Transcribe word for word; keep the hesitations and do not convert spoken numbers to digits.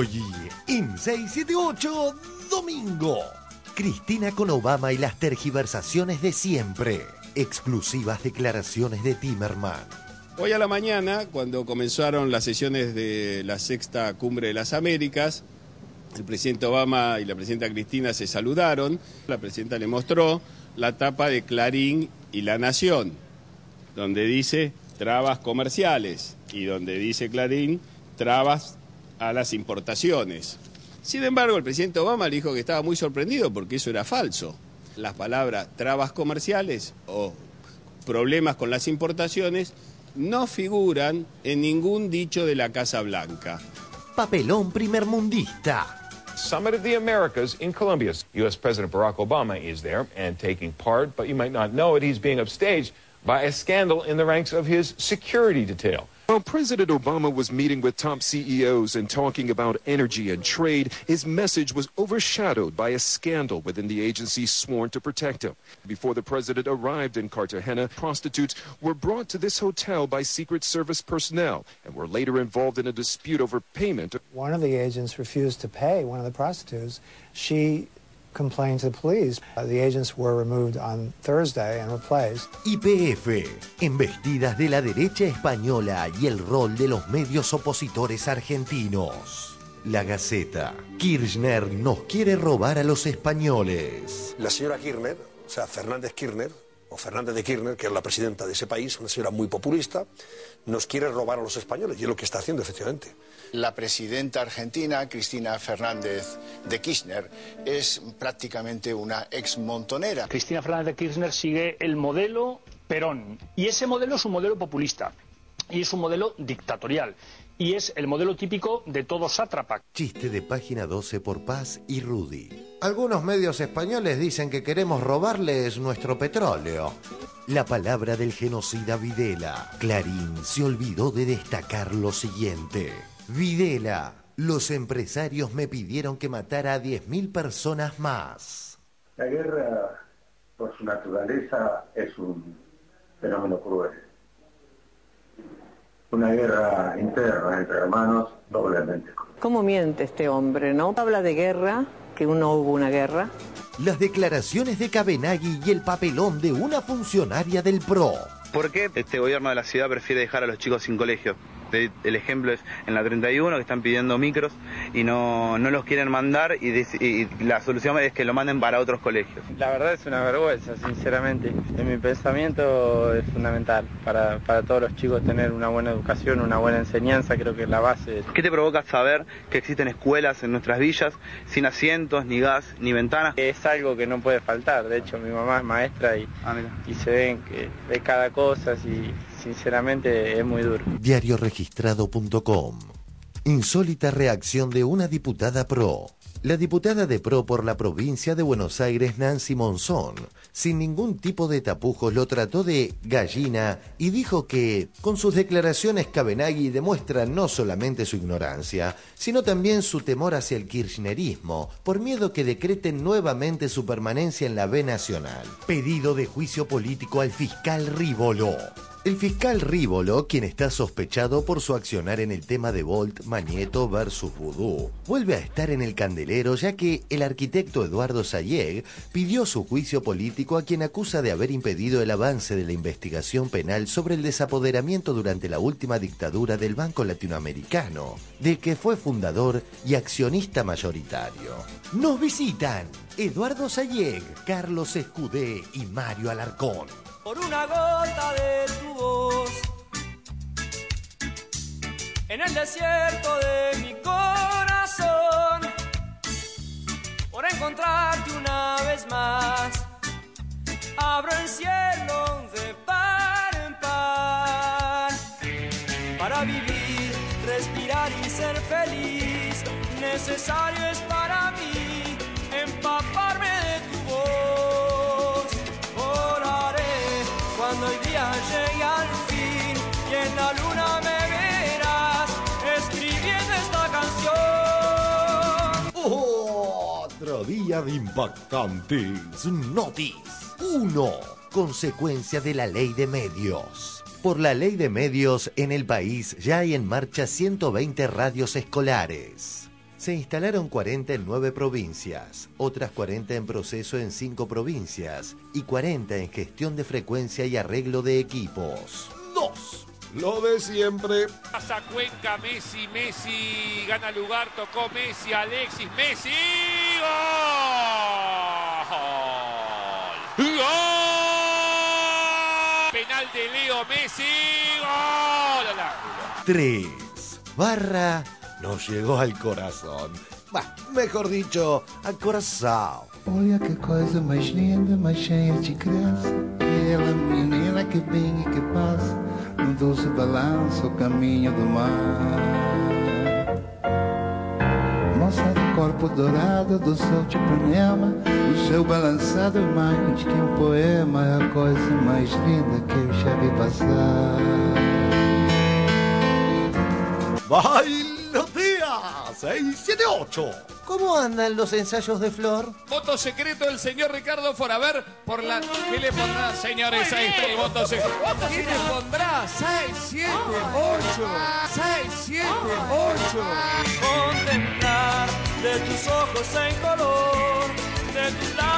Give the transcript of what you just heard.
Hoy, en seiscientos setenta y ocho, domingo. Cristina con Obama y las tergiversaciones de siempre. Exclusivas declaraciones de Timerman. Hoy a la mañana, cuando comenzaron las sesiones de la sexta cumbre de las Américas, el presidente Obama y la presidenta Cristina se saludaron. La presidenta le mostró la tapa de Clarín y La Nación, donde dice trabas comerciales y donde dice Clarín trabas a las importaciones. Sin embargo, el presidente Obama le dijo que estaba muy sorprendido porque eso era falso. Las palabras trabas comerciales o problemas con las importaciones no figuran en ningún dicho de la Casa Blanca. Papelón primermundista. Summit of the Americas in Colombia. U S President Barack Obama is there and taking part, but you might not know it, he's being upstaged by a scandal in the ranks of his security detail. While President Obama was meeting with top C E Os and talking about energy and trade, his message was overshadowed by a scandal within the agency sworn to protect him. Before the president arrived in Cartagena, prostitutes were brought to this hotel by Secret Service personnel and were later involved in a dispute over payment. One of the agents refused to pay one of the prostitutes. She complained to the police. Uh, the agents were removed on Thursday and replaced. Y P F, embestidas de la derecha española y el rol de los medios opositores argentinos. La Gaceta. Kirchner nos quiere robar a los españoles. La señora Kirchner, o sea, Fernández Kirchner, o Fernández de Kirchner, que es la presidenta de ese país, una señora muy populista, nos quiere robar a los españoles, y es lo que está haciendo, efectivamente. La presidenta argentina, Cristina Fernández de Kirchner, es prácticamente una ex-montonera. Cristina Fernández de Kirchner sigue el modelo Perón, y ese modelo es un modelo populista, y es un modelo dictatorial, y es el modelo típico de todo sátrapa. Chiste de página doce por Paz y Rudy. Algunos medios españoles dicen que queremos robarles nuestro petróleo. La palabra del genocida Videla. Clarín se olvidó de destacar lo siguiente. Videla, los empresarios me pidieron que matara a diez mil personas más. La guerra, por su naturaleza, es un fenómeno cruel. Una guerra interna entre hermanos doblemente cruel. ¿Cómo miente este hombre, no? Habla de guerra, que no hubo una guerra. Las declaraciones de Cabenagui y el papelón de una funcionaria del P R O. ¿Por qué este gobierno de la ciudad prefiere dejar a los chicos sin colegio? El ejemplo es en la treinta y uno, que están pidiendo micros y no, no los quieren mandar y, y la solución es que lo manden para otros colegios. La verdad es una vergüenza, sinceramente. En mi pensamiento es fundamental para, para todos los chicos tener una buena educación, una buena enseñanza, creo que es la base. ¿Qué te provoca saber que existen escuelas en nuestras villas sin asientos, ni gas, ni ventanas? Es algo que no puede faltar, de hecho mi mamá es maestra y, ah, y se ven que ve cada cosa y sinceramente es muy duro. Diario registrado punto com. Insólita reacción de una diputada P R O. La diputada de P R O por la provincia de Buenos Aires, Nancy Monzón, sin ningún tipo de tapujos lo trató de gallina y dijo que, con sus declaraciones, Cabenagui demuestra no solamente su ignorancia, sino también su temor hacia el kirchnerismo, por miedo que decreten nuevamente su permanencia en la B Nacional. Pedido de juicio político al fiscal Rívolo. El fiscal Rívolo, quien está sospechado por su accionar en el tema de Volt, Magneto versus Vudú, vuelve a estar en el candelero ya que el arquitecto Eduardo Sayeg pidió su juicio político a quien acusa de haber impedido el avance de la investigación penal sobre el desapoderamiento durante la última dictadura del Banco Latinoamericano, del que fue fundador y accionista mayoritario. Nos visitan Eduardo Sayeg, Carlos Escudé y Mario Alarcón. Por una gota de tu voz, en el desierto de mi corazón, por encontrarte una vez más, abro el cielo de par en par, para vivir, respirar y ser feliz, necesario es para mí empaparme de tu voz, volaré cuando el día llegue al fin y en la luna me verás escribiendo esta canción. Otro día de impactantes noticias. Uno. Consecuencia de la ley de medios. Por la ley de medios en el país ya hay en marcha ciento veinte radios escolares. Se instalaron cuarenta en nueve provincias, otras cuarenta en proceso en cinco provincias y cuarenta en gestión de frecuencia y arreglo de equipos. Dos. Lo de siempre. Pasa Cuenca, Messi, Messi, gana lugar, tocó Messi, Alexis, Messi, ¡gol! ¡Gol! Penal de Leo Messi, ¡gol! Tres. Barra nos llegó al corazón. Bah, mejor dicho, al corazón. Olha que coisa mais linda, mais cheia de graça. E ela, menina que vem e que passa, num doce balanço, o caminho do mar. Moça do corpo dourado, do sol de Ipanema, o seu balançado é mais que um poema. É a coisa mais linda que eu já vi passar. ¡Bailotea! seis siete ocho. ¿Cómo andan los ensayos de Flor? Voto secreto del señor Ricardo Foraver por la... ¿Qué le pondrá, señores? Ahí está el voto secreto. ¿Qué le pondrá? seis, siete, ocho. seis, siete, ocho. Contemplar de tus ojos en color, de tus labios